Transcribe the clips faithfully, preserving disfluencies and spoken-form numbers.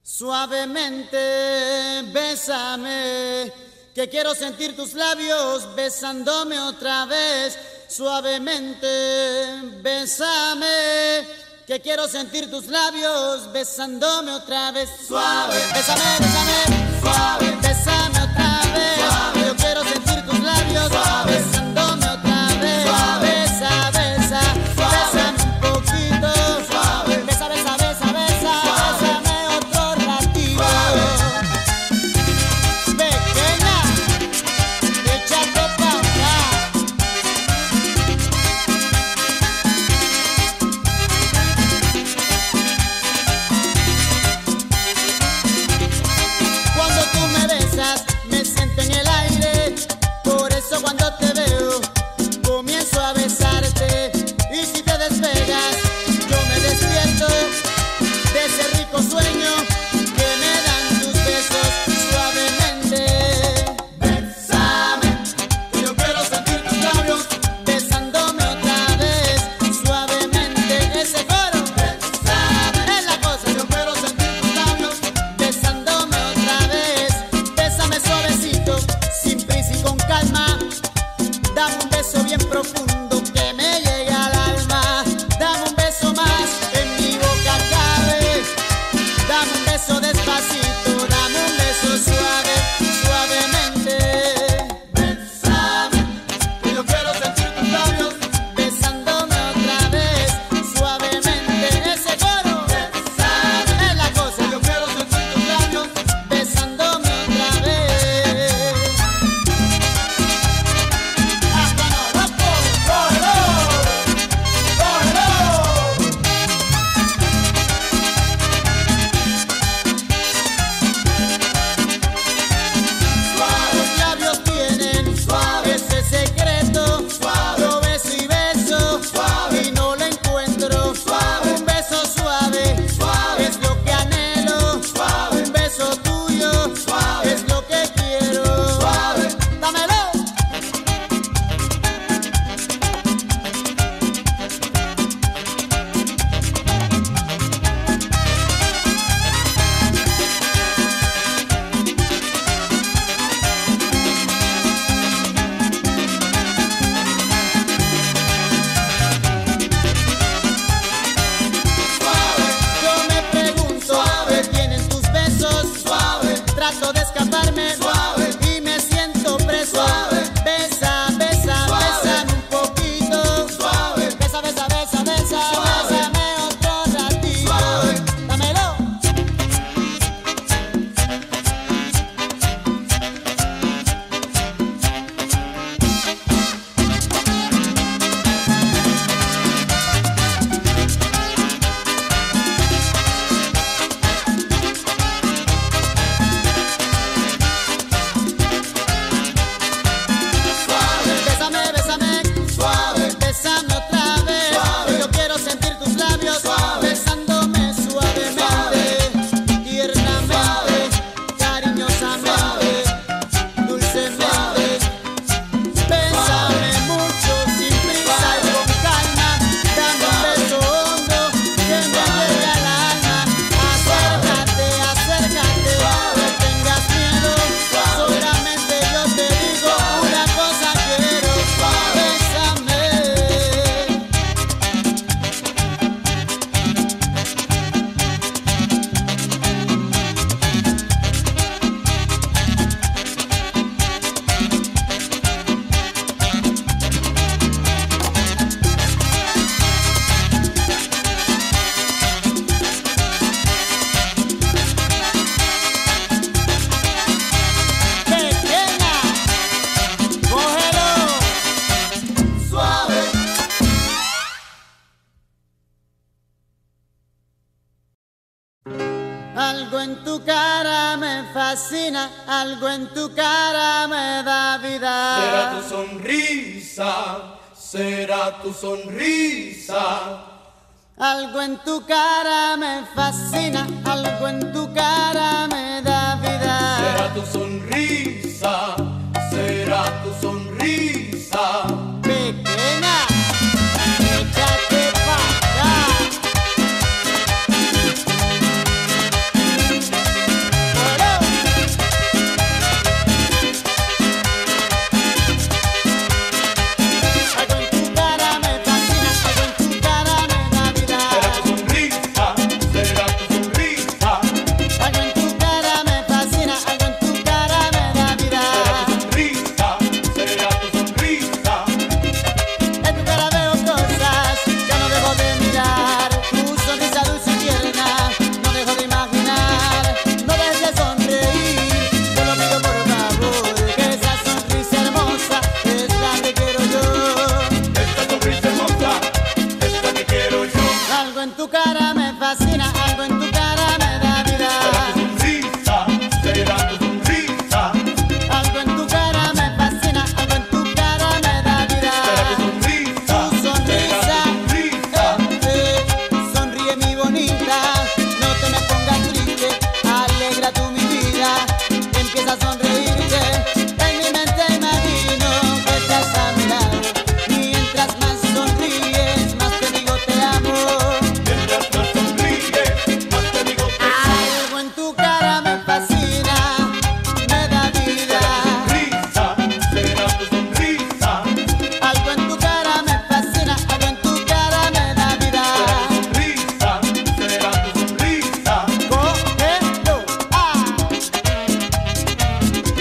Suavemente, bésame, que quiero sentir tus labios besándome otra vez. Suavemente, bésame, que quiero sentir tus labios besándome otra vez. Suave, bésame, bésame, suave, bésame otra vez. Suave, yo quiero sentir tus labios suave, besándome otra vez. Suave, besa, besa, suave, bésame un poquito. Suave, besa, besa, besa, besa, suave, bésame otro ratito. Suave. Pequeña, échate pa' acá. Cuando tú me besas, me siento en el aire. Por eso cuando te veo, comienzo a besarte. Y si te despegas, yo me despierto de ese rico sueño que me dan tus besos. Suavemente, bésame, que yo quiero sentir tus labios besándome otra vez. Suavemente, ese coro, bésame, es la cosa. Yo quiero sentir tus labios besándome otra vez. Bésame suavecito, sin prisa y con calma. Dame un beso bien profundo que me llegue al alma. Dame un beso más, en mi boca cabe. Dame un beso despacito, dame un beso suave, suavemente. Bésame, que yo quiero sentir tus labios besándome otra vez. Suavemente, ese coro, bésame, es la cosa. Yo quiero sentir tus labios besándome otra vez. Hasta Noropo, cógelo, cógelo. Los labios tienen suave ese secreto. Suave. Yo beso y beso suave y no lo encuentro. Suave. Un beso suave, suave es lo que anhelo. Suave. Un beso tuyo suave es lo que quiero. Suave. Dámelo. Yo me pregunto, suave, ¿tienen tus besos? Suave, trato de escaparme, suave, y me siento preso. Suave, besa, besa, bésame un poquito. Suave, besa, besa, besa, besa, bésame otro ratito. Suave, dámelo. Suave, bésame, bésame, suave, bésame otra vez. Suave, yo quiero sentir tus labios suave, besándome suavemente, tiernamente, cariñosamente, dulcemente. Bésame mucho, sin prisa y con calma. Dame un beso hondo que me llegue al alma. Acércate, acércate, no tengas miedo. Solamente yo te digo una cosa quiero. Bésame. Pequeña, cógelo. Suave. Algo en tu cara me fascina, algo en tu cara me da vida. Será tu sonrisa, será tu sonrisa. Algo en tu cara me fascina, algo en tu cara me da vida. Será tu sonrisa, será tu sonrisa. Pequeña, échate pa' acá. a sonreírte. En mi mente imagino que estás a mi lado. Mientras más sonríes, más te digo te amo. Mientras más sonríes, más te digo te amo. Algo en tu cara me fascina, me da vida. Sonrisa, será tu sonrisa. Algo en tu cara me fascina, algo en tu cara me da vida. Sonrisa, será tu sonrisa. Cógelo, ah.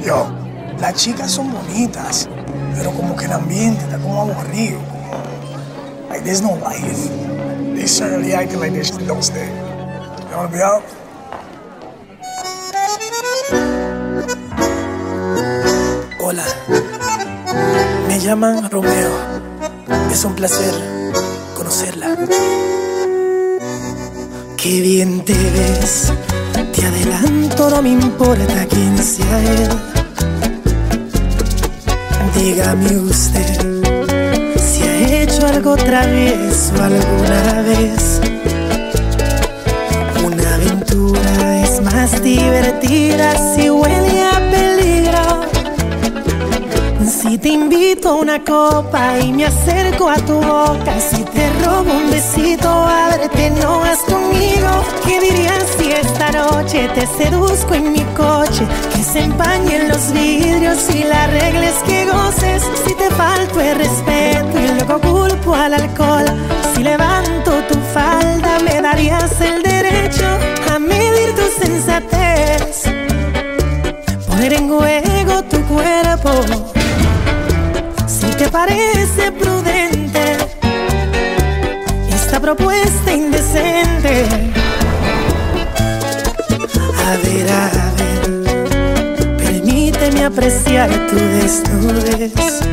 Yo, las chicas son bonitas, pero como que el ambiente está como aburrido. Like, there's no life. They certainly acting like they don't stay. You wanna be out? Hola, me llaman Romeo. Es un placer conocerla. Qué bien te ves. Te adelanto, no me importa quién sea él. Dígame usted si ha hecho algo travieso alguna vez. Una aventura es más divertida si huele a peligro. Si te invito a una copa y me acerco a tu boca, si te robo un besito, ábrete, no vas conmigo. ¿Qué dirías si esta noche te seduzco en mi coche? Que se empañen los vidrios y la regla es que goces. Si te falto el respeto y luego culpo al alcohol, si levanto tu falda me darías el derecho a medir tu sensatez, poner en juego tu cuerpo. Si te parece prudente esta propuesta indecente, a ver, a ver, permíteme apreciar tu desnudez.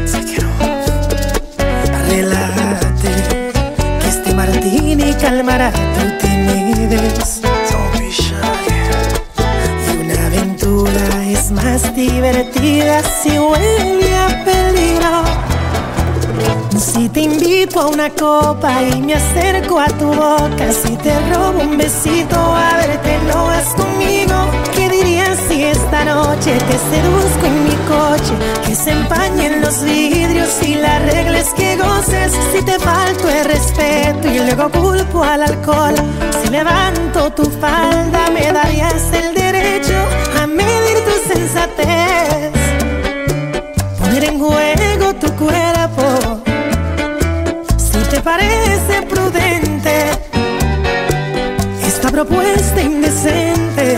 Relájate, que este martini calmará tu timidez. Don't be shy. Y una aventura es más divertida si huele a peligro. Si te invito a una copa y me acerco a tu boca, si te robo un besito, a verte, no vas conmigo. ¿Qué dirías si esta noche te seduzco en mi coche? Que se empañen los vidrios y la regla es que goces. Si te falto el respeto y luego culpo al alcohol, si levanto tu falda me darías el derecho a medir tu sensatez, poner en juego tu cuerpo. Si te parece prudente esta propuesta indecente,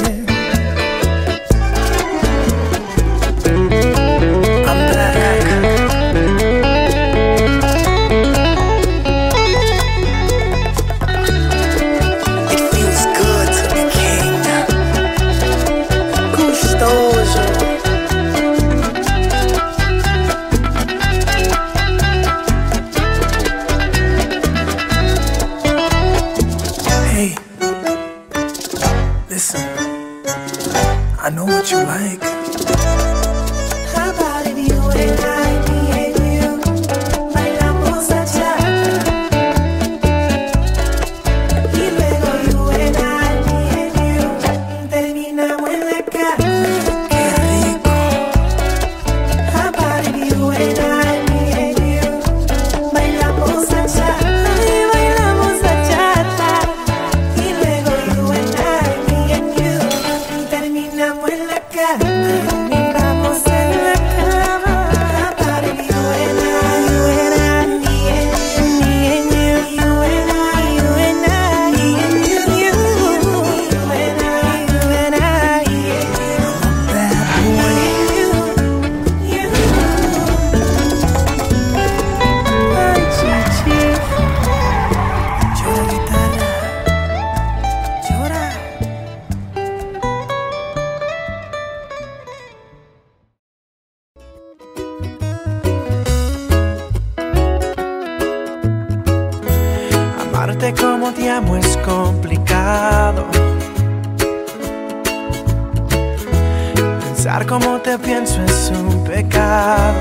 I'm back. It feels good to be king. Gustoso. Hey, listen, I know what you like. How about if you and I, me and you, bailamos bachata? Y luego you and I, me and you, terminamos en la cama. Qué rico. How about if you and I, me and you, bailamos bachata? Y bailamos bachata. Y luego you and I, me and you, terminamos en la cama. Terminamos en la cama. How about if you and I, you and I, me and you, me and you, you and I, you and I, me and you, you, you and I, you and I, I'm a bad boy. You, you. Ay, chichi. Llora, guitarra. Llora. Amarte como te amo es complicado. Pensar como te pienso es un pecado.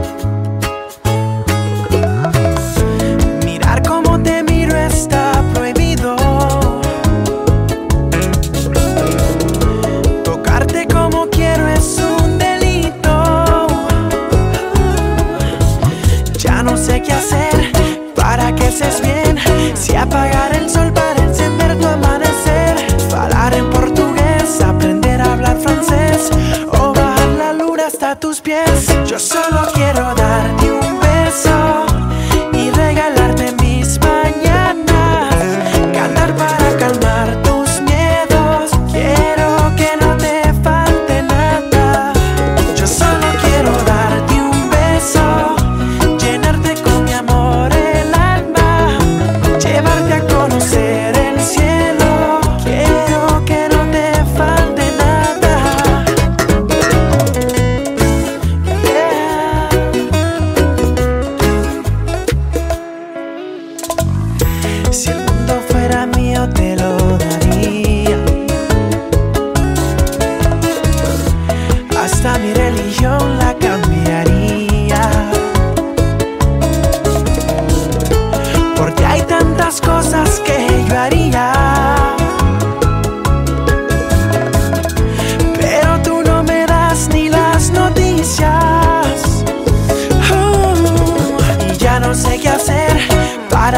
Mirar como te miro está prohibido. Tocarte como quiero es un delito. Ya no sé qué hacer para que estés bien. Si apagar el sol para encender tu amanecer, hablar en portugués, aprender a hablar francés, o bajar la luna hasta tus pies. Yo solo quiero darte un beso y regalarte mis mañanas, cantar para calmar tus miedos. Quiero que no te falte nada. Yo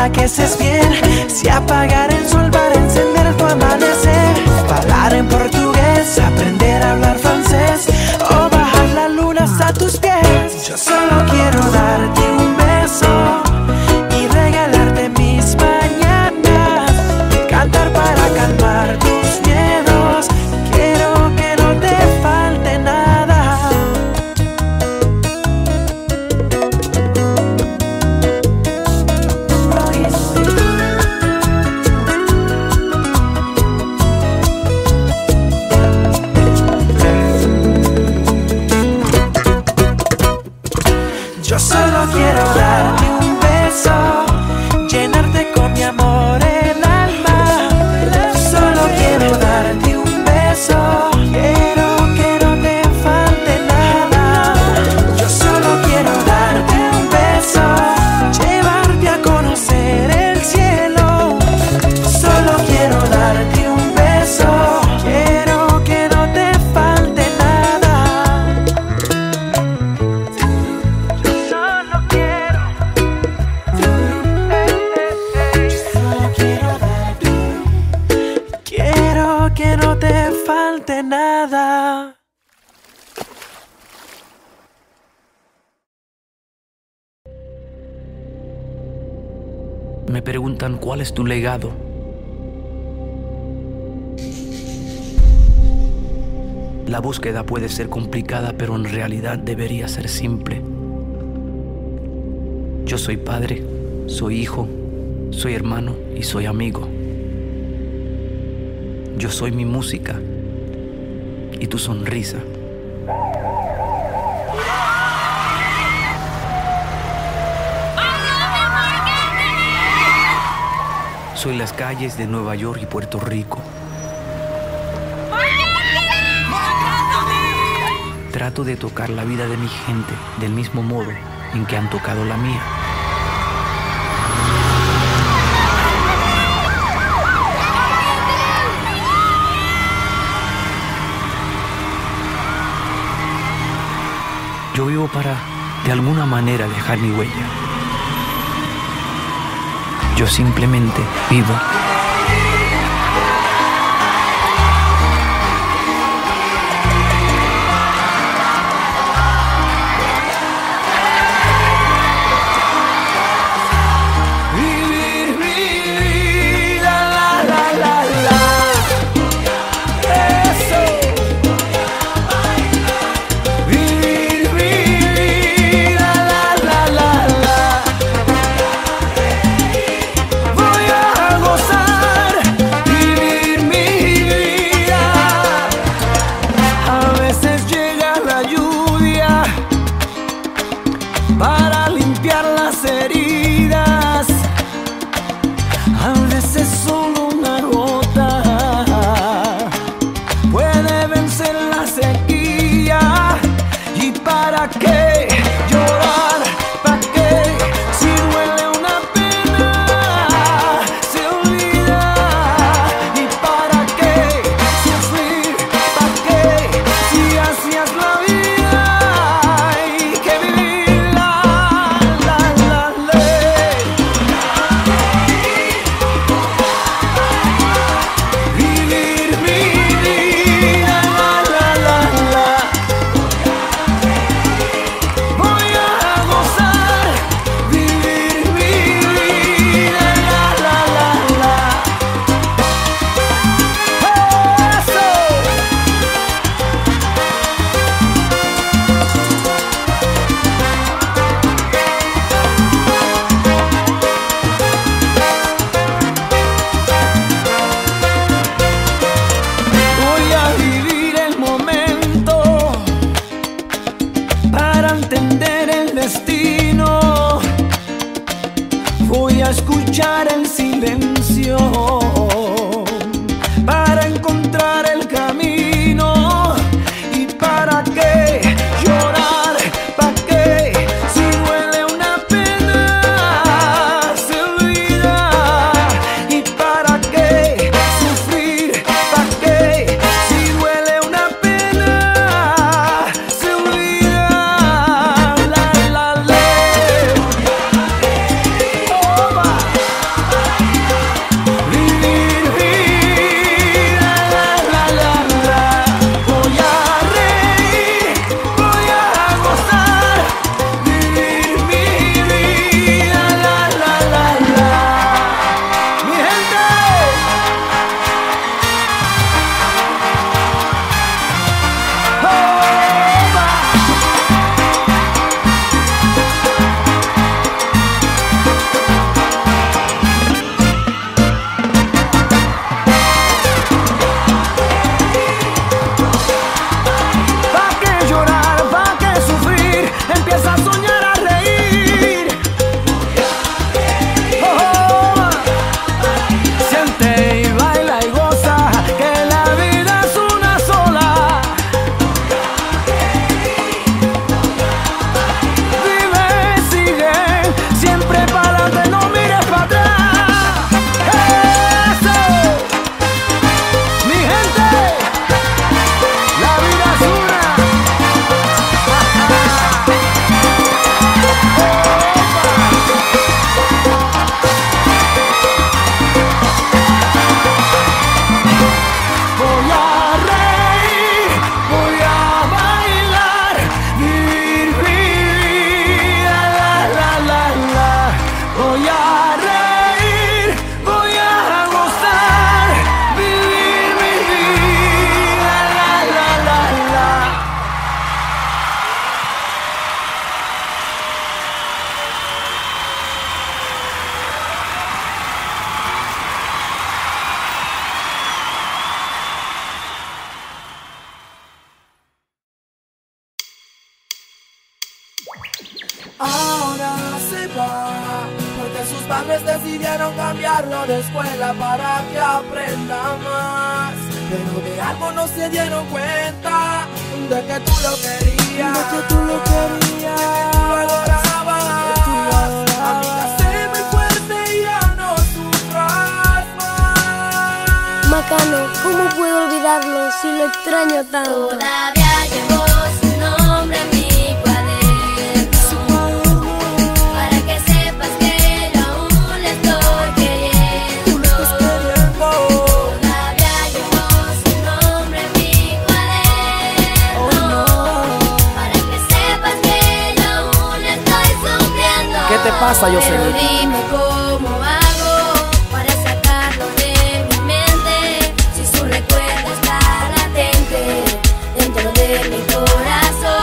para que estés bien. Si apagar el sol para encender tu amanecer. Hablar en portugués, aprender a hablar francés, o bajar la luna hasta tus pies. Yo solo quiero darte un beso y regalarte mis mañanas. Cantar para calmar tus miedos. Quiero que no te falte nada. Yo solo quiero darte un beso, llenarte con mi amor el alma. Solo quiero darte un beso, quiero que no te falte nada. Yo solo quiero darte un beso, llevarte a conocer el cielo. Solo quiero darte un beso, quiero que no te falte nada. Solo quiero, solo quiero darte, quiero que no te falte nada. Me preguntan cuál es tu legado. La búsqueda puede ser complicada, pero en realidad debería ser simple. Yo soy padre, soy hijo, soy hermano y soy amigo. Yo soy mi música y tu sonrisa. Soy las calles de Nueva York y Puerto Rico. Trato de tocar la vida de mi gente del mismo modo en que han tocado la mía. Yo vivo para, de alguna manera, dejar mi huella. Yo simplemente vivo. Vivir mi vida, la, la, la, la. Eso. Vivir mi vida, la, la, la, la. Voy a gozar, vivir mi vida. A veces llega la lluvia para limpiar las heridas. A veces solo una gota puede vencer la sequía. ¿Y para qué llorar? ¿Para qué? Si duele una pena, se olvida. ¿Y para qué? Sufrir, ¿para qué? Si así es la vida, hay que vivirla, la, la, ley. Vivir mi vida, la, la, la, la. Ahora se va, porque sus padres decidieron cambiarlo de escuela para que aprenda más. Pero de algo no se dieron cuenta, de que tú lo querías, de que tú lo querías, de que tú lo adorabas, de que tú lo adorabas. Amiga, sé muy fuerte y ya no sufras más. Macano, ¿cómo puedo olvidarlo si lo extraño tanto? Todavía llevo su nombre en mi cuaderno, para que sepas que yo aún le estoy queriendo. Todavía llevo su nombre en mi cuaderno, para que sepas que yo aún le estoy sufriendo. ¿Qué te pasa, Yoselin? Pero dime cómo hago para sacarlo de mi mente, si su recuerdo está latente dentro de mi corazón.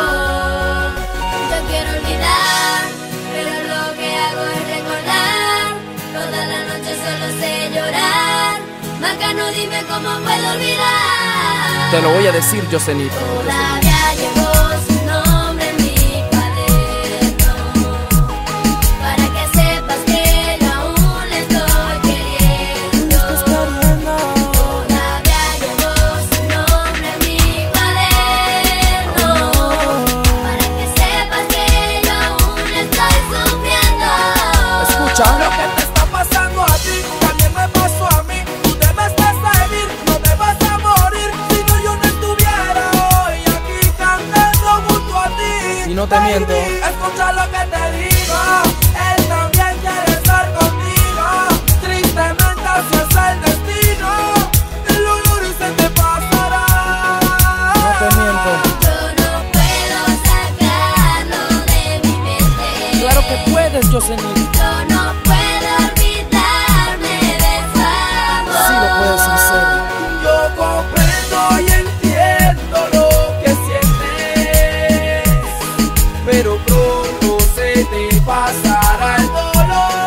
Yo quiero olvidar, pero lo que hago es recordar. Toda la noche solo sé llorar. Macano, dime cómo puedo olvidar. Te lo voy a decir, Yoselin. Todavía llevo su nombre en mi cuaderno, para que sepas que yo aún le estoy queriendo. Todavía llevo su nombre en mi cuaderno, para que sepas que yo aún le estoy sufriendo. Escucha lo que te está pasando a ti, también me pasó a mí. Tú debes de salir, no te vas a morir. Si no, yo no estuviera hoy aquí cantando junto a ti. Y no te miento. Escucha lo que te digo, él también quiere estar contigo. Tristemente así es el destino, el olor y se te pasará. No te miento. Yo no puedo sacarlo de mi mente. Claro que puedes, Yoselin. Yo no puedo olvidarme de su amor. Sí lo puedes hacer. Yo comprendo y entiendo lo que sientes, pero pronto se te pasará el dolor.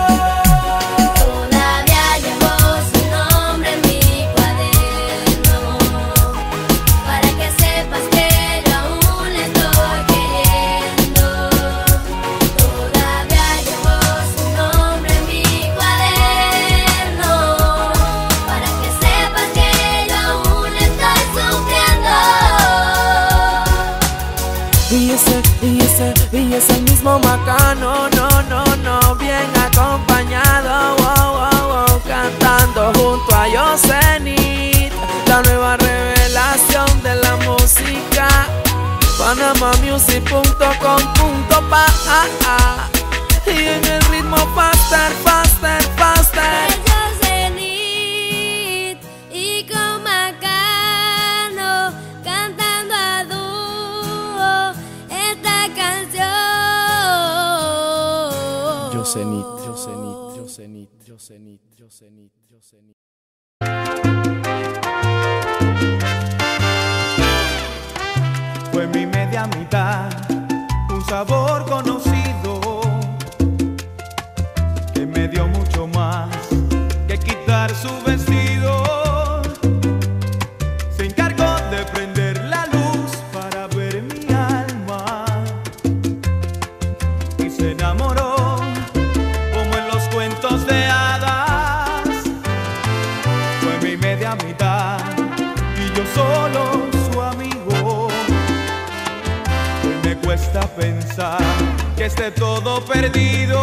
Todavía llevo su nombre en mi cuaderno, para que sepas que yo aún le estoy queriendo. Todavía llevo su nombre en mi cuaderno, para que sepas que yo aún le estoy sufriendo. Y ese, y ese, y ese mismo Macano, no, no, no, bien acompañado, wow, wow, wow, cantando junto a Yoselin, la nueva revelación de la música. Panama Music punto com punto pa, y en el ritmo faster, faster, faster. Yoselin y con Macano cantando a dúo esta canción. Yoselin, Yoselin, Yoselin, Yoselin, Yoselin, Yoselin. Fue mi media mitad, un sabor conocido que me dio mucho más que quitar su vestido. Se encargó de prender la luz para ver mi alma y se enamoró como en los cuentos de hadas. Fue mi media mitad y yo solo su amigo. Me cuesta pensar que esté todo perdido.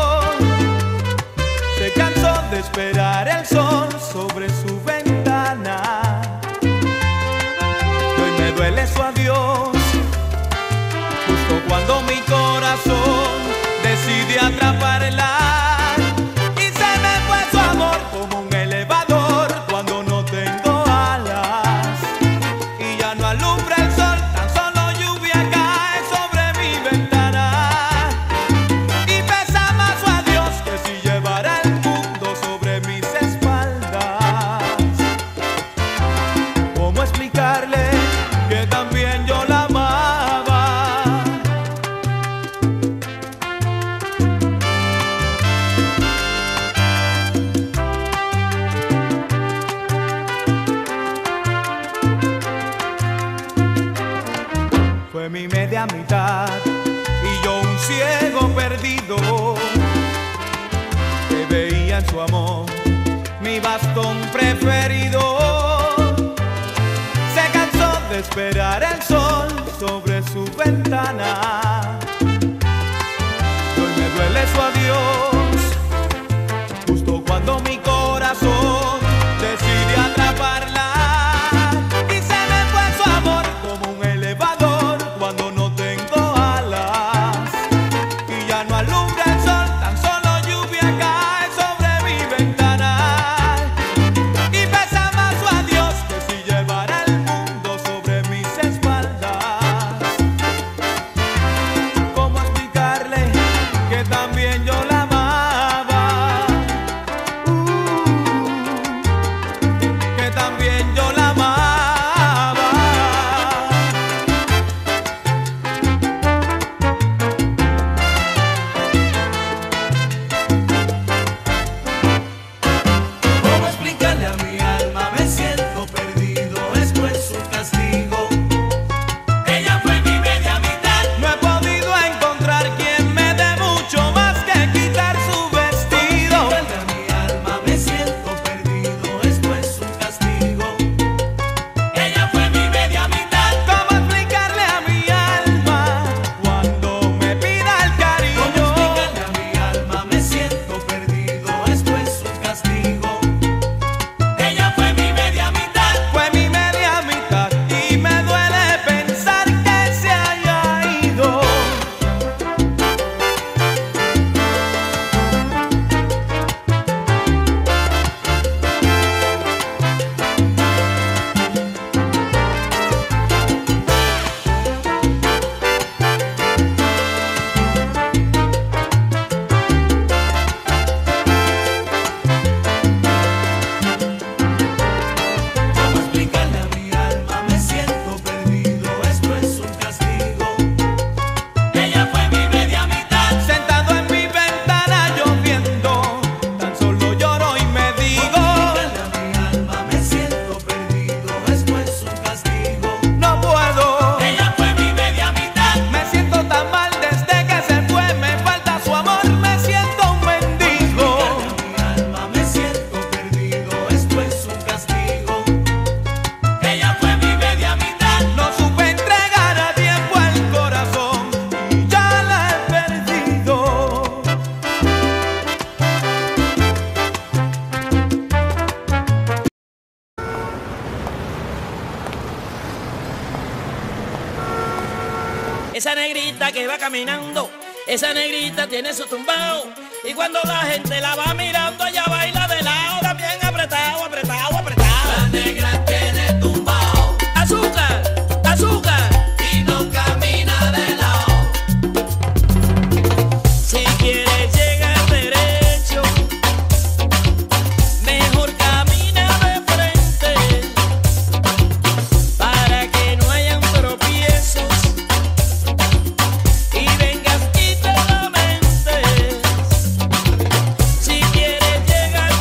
Se cansó de esperar el sol sobre su ventana. Y hoy me duele su adiós, justo cuando mi corazón decide atraparla. Y se me fue su amor como un elevador cuando no tengo alas. Y ya no alumbra el sol, tan solo lluvia cae sobre mi ventana. Y pesa más su adiós que si llevara el mundo sobre mis espaldas. ¿Cómo explicarle que también yo la amaba? Fue mi media mitad y yo perdido que veía en su amor mi bastón preferido. Se cansó de esperar el sol sobre su ventana y hoy me duele su adiós, justo cuando mi corazón decide atraparla. Y se me fue su amor como un elevador cuando no tengo alas y ya no alumbra el sol, tan solo lluvia cae sobre mi ventana. Y pesa más su adiós que si llevara el mundo sobre mis espaldas. ¿Cómo explicarle que también yo la amaba? Uh, que también yo la amaba. ¿Cómo explicarle a mi alma? Me siento perdido, esto es un castigo. Ella fue mi media mitad. No he podido encontrar quien me dé mucho más que quitar su vestido. Explicarle a mi alma, me siento perdido, esto es un castigo. Ella fue mi media mitad. ¿Cómo explicarle a mi alma cuando me pida el ¿Cómo cariño? explicarle a mi alma? Me siento perdido, esto es un castigo. Ella fue mi media mitad. Fue mi media mitad y me duele pensar que se haya ido. ¿Cómo explicarle a mi alma? Me siento perdido, esto es un castigo. Ella fue mi media mitad. Sentado en mi ventana lloviendo, tan solo lloro y me digo: Explicarle a mi alma, me siento perdido, esto es un castigo. no puedo. Ella fue mi media mitad. Me siento tan mal desde que se fue, me falta su amor, me siento un mendigo. Explicarle a mi alma, me siento perdido, esto es un castigo. Ella fue mi media mitad. No supe entregar a tiempo el corazón y ya la he perdido. Esa negrita que va caminando, esa negrita tiene su tumbao. Y cuando la gente la va mirando, ella baila de lado, también apretado, apretado, apretado. La negra tiene tumbao Azúcar, azúcar. y no camina de lado. Si quieres llegar derecho, mejor camina de frente, para que no hayan tropiezos y vengas y te lamentes. Si quieres llegar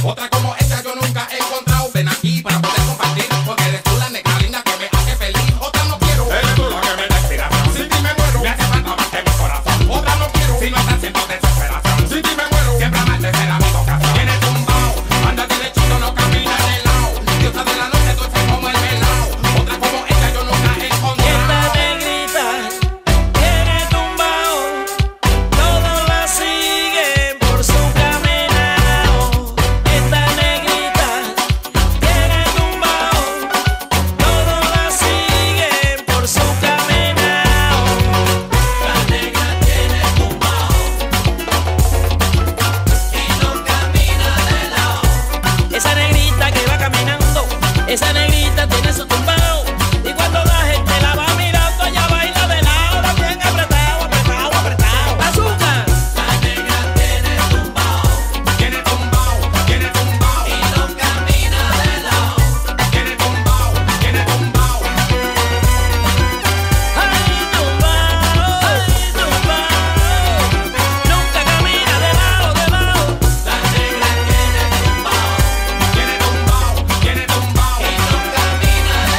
Otra como esta yo nunca he encontrado. Ven aquí para poder compartir, porque eres tú la negra linda que me hace feliz. Otra no quiero, eres tú la que me da inspiración. Sin ti me muero, me hace falta más que mi corazón. Otra no quiero, si no estás siendo desesperación. Sin ti me muero, siempre amarte será mi vocación. Tienes tumbao, anda derechito, no camina de lado. Diosa de la noche, dulce como el melao. Otra como esta yo nunca he encontrado. Esta negrita tiene tumbao, todos la siguen por su caminado. Esta negrita tiene tumbao, todos la siguen por su caminado. La negra tiene tumbao y no camina de lado. Esa negrita que va caminando, esa negrita tiene su tumbao. Y cuando la gente la va mirando, ella baila de lado, también apretado, apretado, apretado. ¡Azúcar! La negra tiene tumbao, Tiene tumbao, tiene tumbao, y no camina de lado. tiene tumbao, tiene tumbao. ¡Ay, tumbao! ¡Ay, tumbao! Nunca camina de lado, de lado. La negra tiene tumbao, Tiene tumbao, tiene tumbao. y no camina de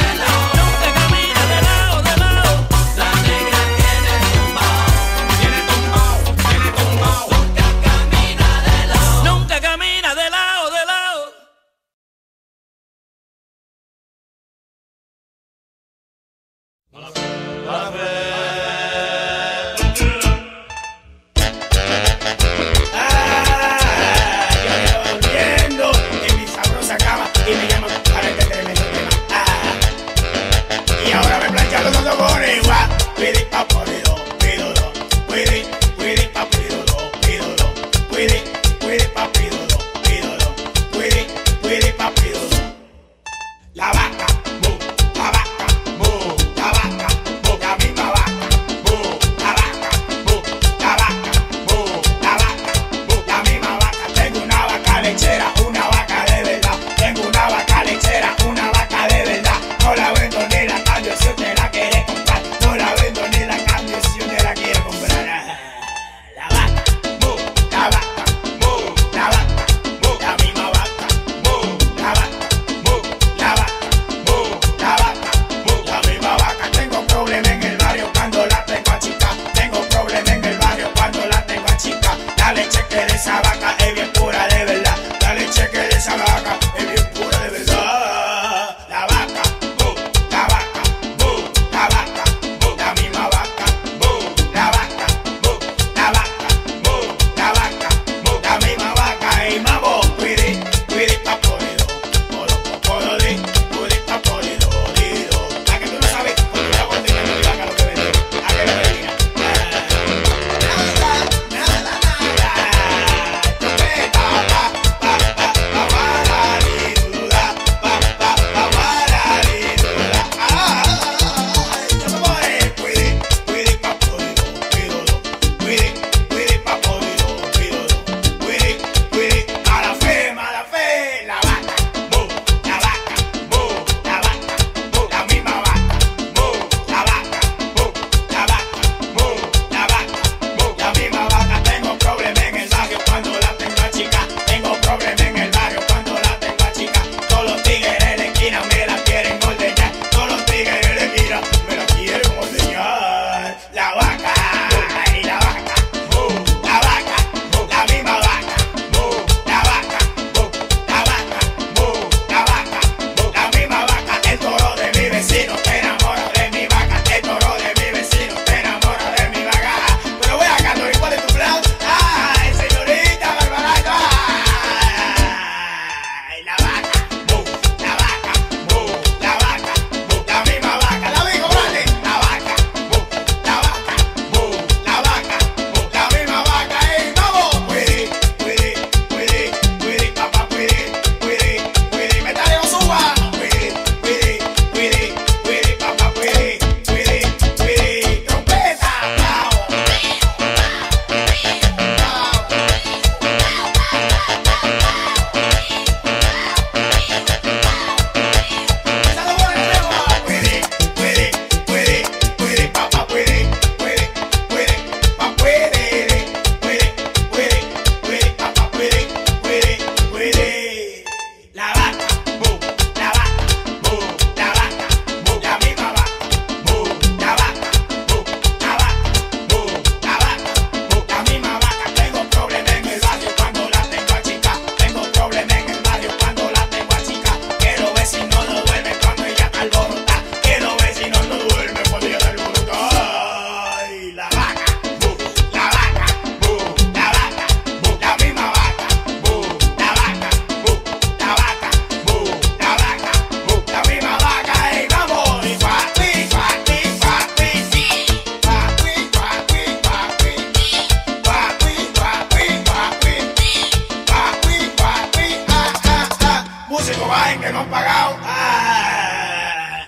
músicos bajen que no han pagado. ¡Ah!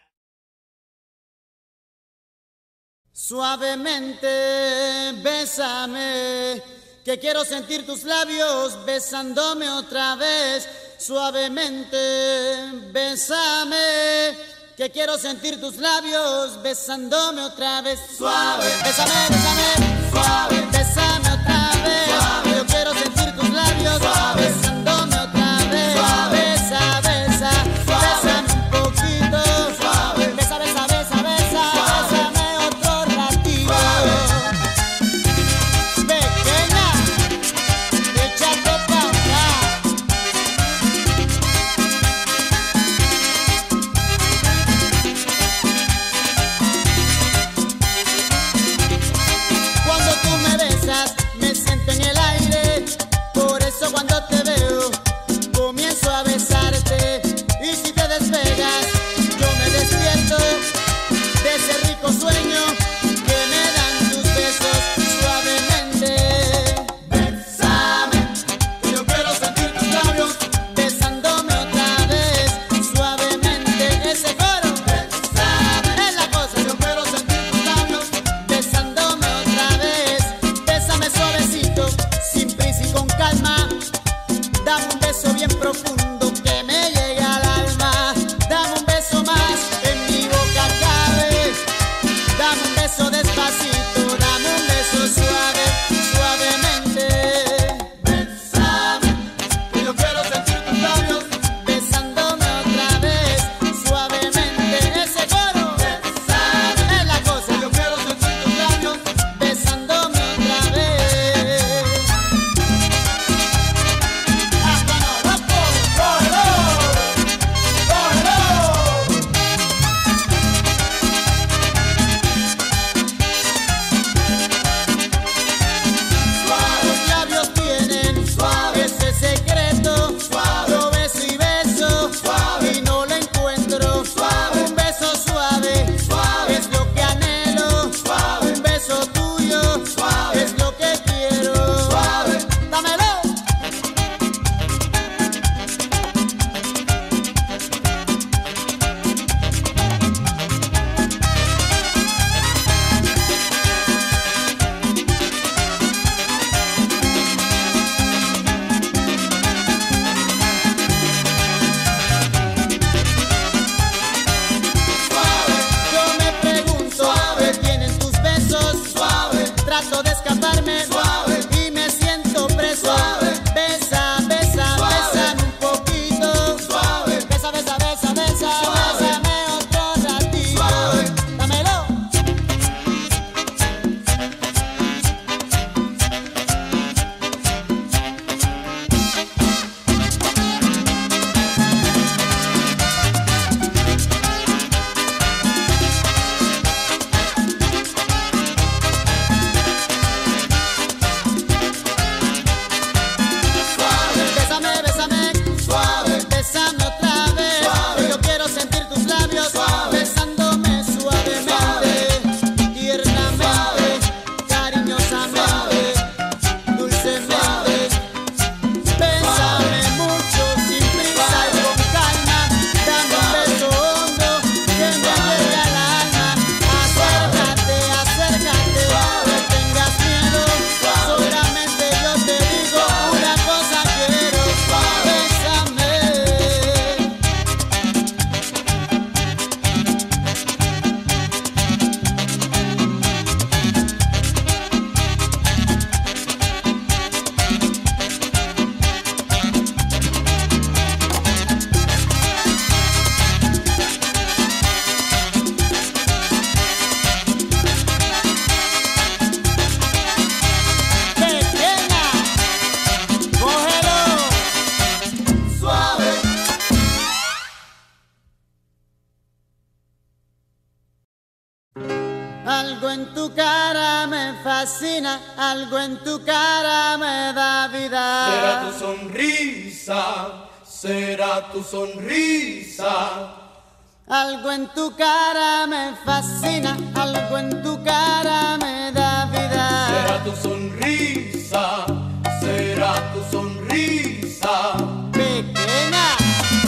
Suavemente, bésame, que quiero sentir tus labios besándome otra vez. Suavemente, bésame, que quiero sentir tus labios besándome otra vez. Suave, bésame, bésame, suave, bésame otra vez. Suave, yo quiero sentir tus labios suave, besándome otra vez. Suave, besa, besa, bésame un poquito. Suave, besa, besa, besa, besa, bésame otro ratito. Pequeña, échate pa' acá. Cuando tú me besas, me siento en el aire. Por eso cuando te veo, comienzo a besarte. Y si te despegas, yo me despierto de ese rico sueño que me dan tus besos suavemente. Bésame, que yo quiero sentir tus labios besándome otra vez suavemente. Ese coro, bésame, es la cosa. Yo quiero sentir tus labios besándome otra vez. Bésame suavecito, sin prisa y con calma. Dame un beso bien profundo que me llega al alma. Dame un beso más, en mi boca cabe. Dame un beso despacito, dame un beso suave, suavemente. Bésame, que yo quiero sentir tus labios besándome otra vez suavemente. Ese coro, bésame, es la cosa. Yo quiero sentir tus labios besándome otra vez. Hasta no loco, cógelo, cógelo. Los labios tienen suave ese secreto. Lo beso y beso y no lo encuentro. Un beso suave es lo que anhelo. Un beso tuyo es lo que quiero. Dámelo. Yo me pregunto, ¿qué tienen tus besos? Trato de escaparme y me siento preso. Besa, besa, bésame un poquito. Besa, besa, besa, besa, bésame otro ratito. Dámelo. Bésame, bésame, suave, bésame otra vez. Yo quiero sentir tus labios besándome suavemente, tiernamente, cariñosamente, dulcemente. Bésame mucho, sin prisa y con calma. Dame un beso hondo que me llegue al alma. Acércate, acércate, no tengas miedo. Solamente yo te digo una cosa quiero. Bésame. Pequeña, cógelo. Suave. Algo en tu cara me fascina, algo en tu cara me da vida. Será tu sonrisa, será tu sonrisa. Algo en tu cara me fascina, algo en tu cara me da vida. Será tu sonrisa, será tu sonrisa. Pequeña,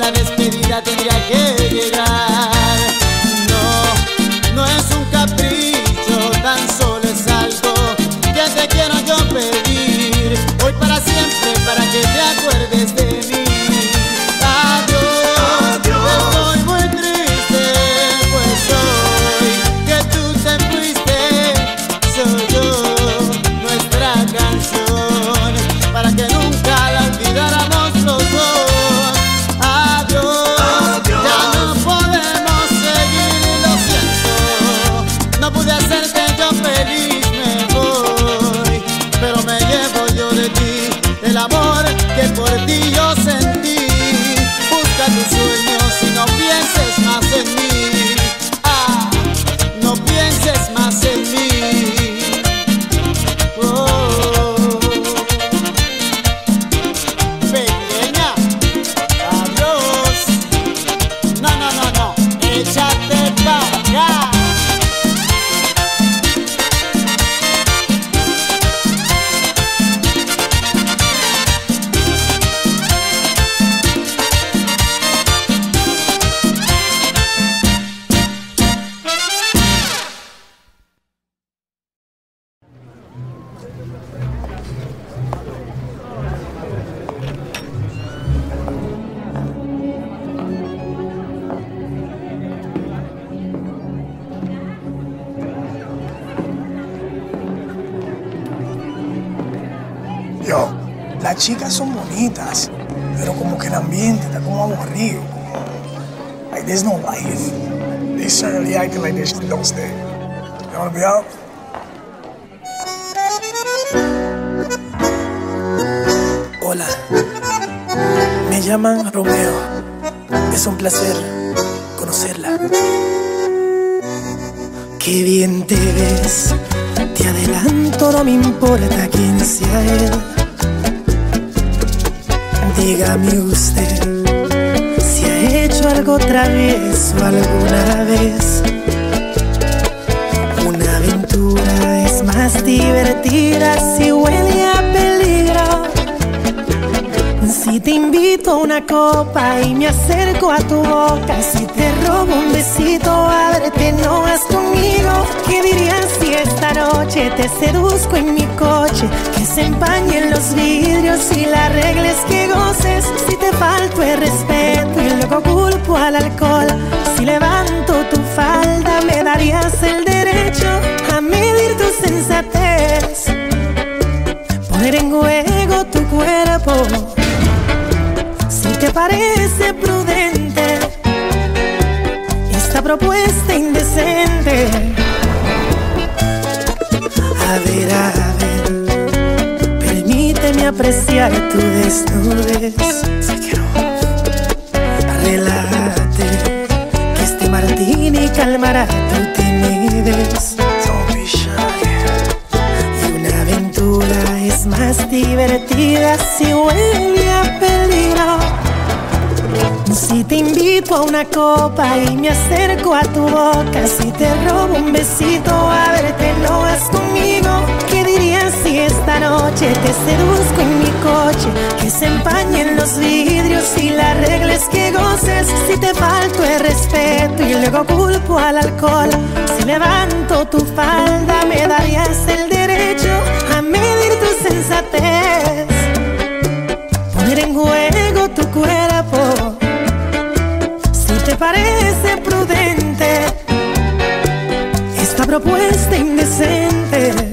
la despedida tendría que llegar. No, no es un capricho, tan solo es algo que te quiero yo pedir. Hoy para siempre, para que te acuerdes de mí. Adiós, estoy muy triste, pues hoy que tú te fuiste, soy yo, nuestra canción, para que nunca la olvidáramos los dos. Adiós, ya no podemos seguir, lo siento, no pude hacerte yo feliz, me voy, pero me llevo yo de ti el amor que por ti yo sentí. Busca tus sueños y no pienses más en mí. Ah, no pienses más en mí. Oh, pequeña, adiós. No, no, no, no, échate para acá. Yo, las chicas son bonitas, pero como que el ambiente está como aburrido. Como, like, there's no life. They certainly acting like they don't stay. You wanna be out? Hola, me llaman Romeo. Es un placer conocerla. Qué bien te ves. Te adelanto, no me importa quién sea él. Dígame usted si ha hecho algo travieso alguna vez. Una aventura es más divertida si huele a peligro. Si te invito a una copa y me acerco a tu boca, si te robo un besito, ábrete, no vas conmigo. ¿Qué dirías si esta noche te seduzco en mi coche? Que se empañen los vidrios y la regla es que goces. Si te falto el respeto y luego culpo al alcohol, si levanto tu falda me darías el derecho a medir tu sensatez, poner en juego tu cuerpo. Si te parece prudente esta propuesta indecente, a ver, a ver, permíteme apreciar tu desnudez. Si quiero, relájate, que este martini calmará tu timidez. Don't be shy. Y una aventura es más divertida si huele a peligro. Si te invito a una copa y me acerco a tu boca, si te robo un besito, a verte, no vas conmigo. ¿Qué dirías si esta noche te seduzco en mi coche? Que se empañen los vidrios y la regla es que goces. Si te falto el respeto y luego culpo al alcohol, si levanto tu falda me darías el derecho a medir tu sensatez, poner en juego tu cuerpo. Si te parece prudente esta propuesta indecente,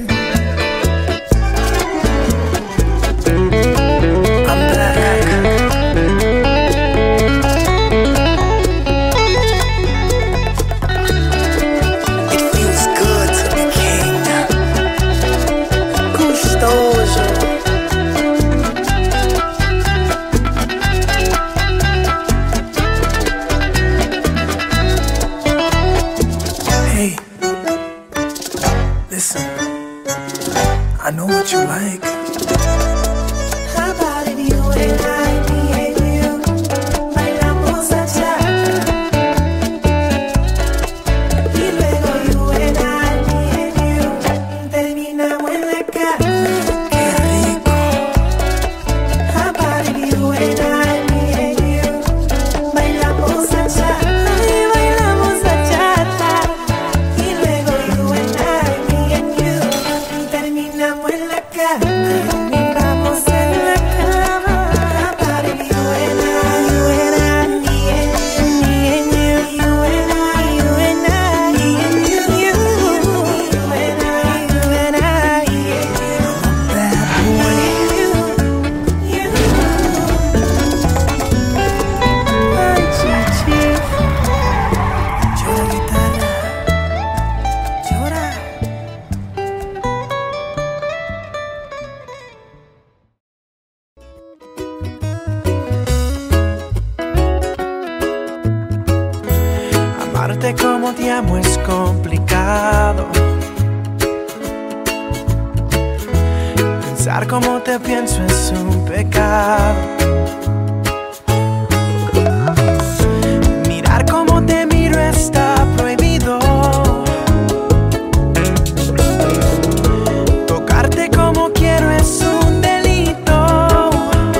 Amarte como te amo es complicado. Pensar como te pienso es un pecado. Mirar como te miro está prohibido. Tocarte como quiero es un delito.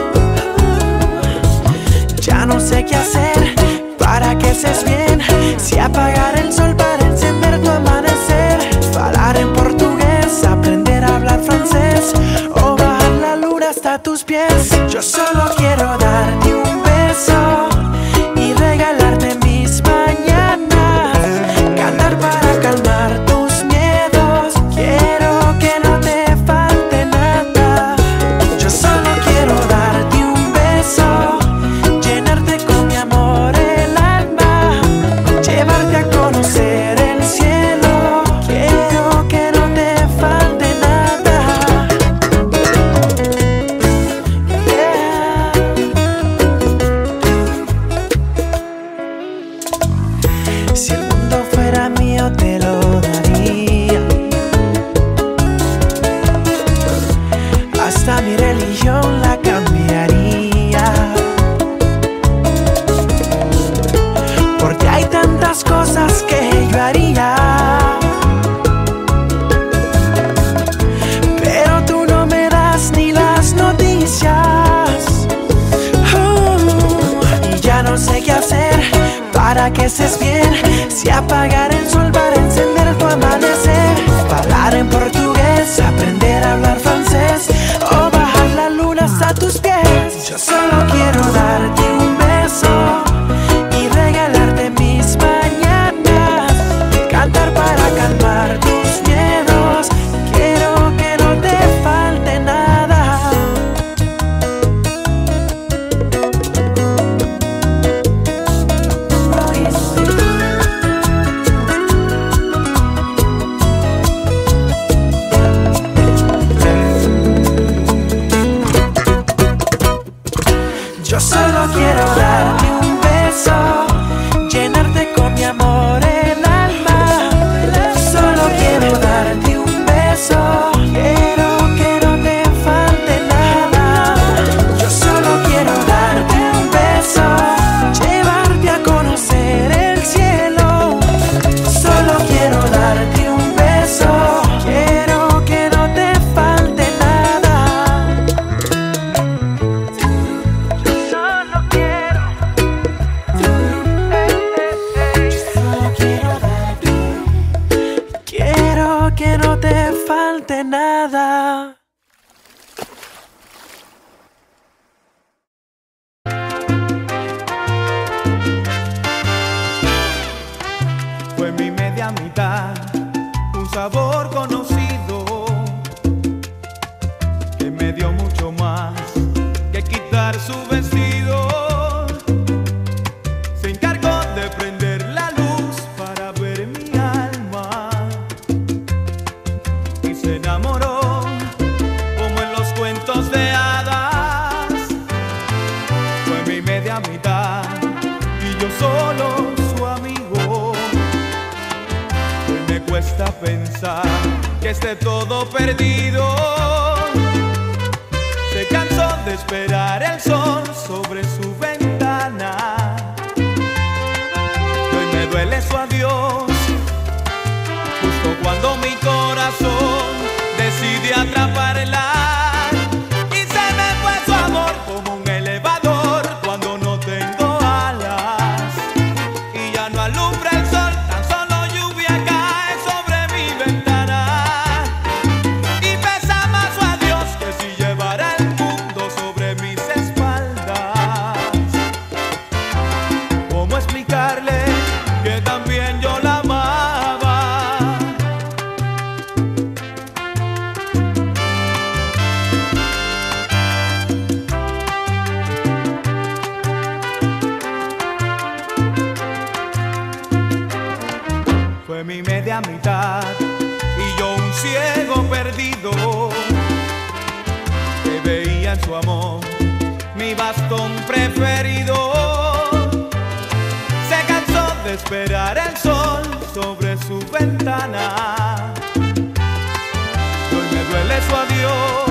Ya no sé qué hacer para que estés bien. Si apagar el sol para encender tu amanecer, hablar en portugués, aprender a hablar francés, o bajar la luna hasta tus pies. Yo solo quiero darte un beso y regalarte mis mañanas, cantar para calmar tus miedos. Quiero que no te falte nada. Yo solo quiero darte un beso, llenarte con mi amor el alma, llevarte a conocer el cielo. Quiero que no te falte nada. Yeah. Si el mundo fuera mío te lo daría, hasta mi religión la cambiaría. Porque hay tantas cosas que yo haría, pero tú no me das ni las noticias. Uh, y ya no sé qué hacer para que estés bien. Si apagar el sol para encender tu amanecer, hablar en portugués, aprender a hablar francés, o bajar la luna hasta tus pies. Yo solo quiero darte un beso y regalarte mis mañanas, cantar para calmar tus miedos. Quiero que no te falte nada. Yo solo quiero darte un beso, llenarte con mi amor el alma. Solo quiero darte un beso, quiero que no te falte nada. Yo solo quiero darte un beso, llevarte a conocer el cielo. Solo quiero darte un beso, quiero que no te falte nada. Solo quiero, solo quiero darte, quiero que no te falte nada. Fue mi media mitad, un sabor conocido que me dio mucho más que quitar su vestido. Se encargó de prender la luz para ver mi alma y se enamoró como en los cuentos de hadas. Fue mi media mitad y yo solo su amigo. Hoy me cuesta pensar que esté todo perdido. Se cansó de esperar el sol sobre su ventana y hoy me duele su adiós, justo cuando mi corazón decide atraparla. Y se me fue su amor como un elevador cuando no tengo alas y ya no alumbra el sol, tan solo lluvia cae sobre mi ventana. Y pesa más su adiós que si llevara el mundo sobre mis espaldas. ¿Cómo explicarle que también yo la amaba? Fue mi media mitad y yo un ciego perdido que veía en su amor mi bastón preferido. Se cansó de esperar el sol sobre su ventana. Y hoy me duele su adiós.